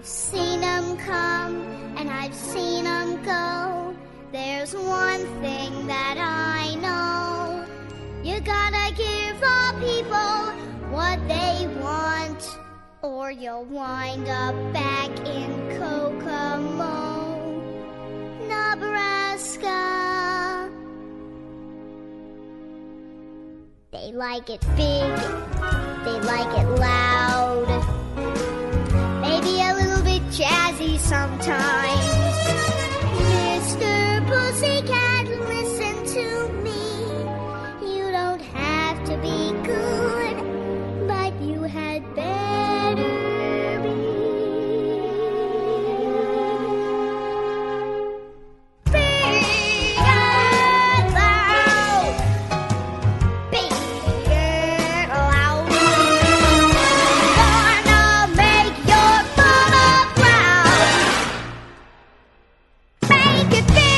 I've seen 'em come and I've seen 'em go. There's one thing that I know. You gotta give all people what they want, or you'll wind up back in Kokomo, Nebraska. They like it big, they like it loud, maybe a little bit jazzy sometimes. Mr. Pussycat, listen to me. You don't have to be good, but you had better be. Big and loud, big and loud. Gonna make your mama proud. Make it big.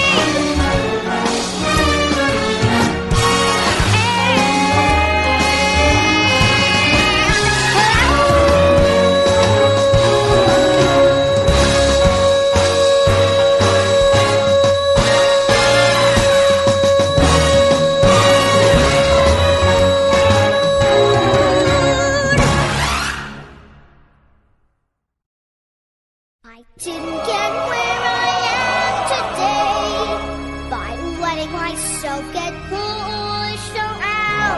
I didn't get where I am today by letting myself get pushed around.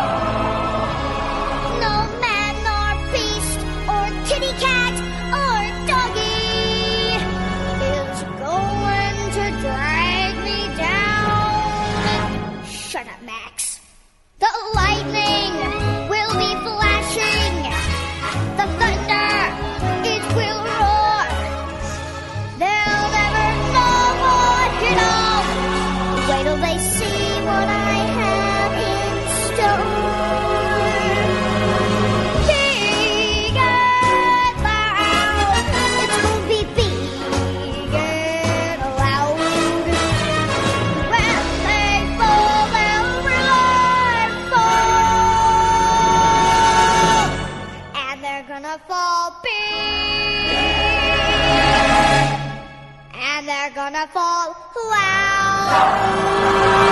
No man nor beast or kitty cat or doggy is going to drag me down. Shut up, Max. The lightning will be flashing. The thunder, it will roar. They'll never know what hit 'em. Wait till they see what I have in store. Big and loud, it's gonna be big and loud. When they fall, they'll really fall, and they're gonna fall big, and they're gonna fall loud.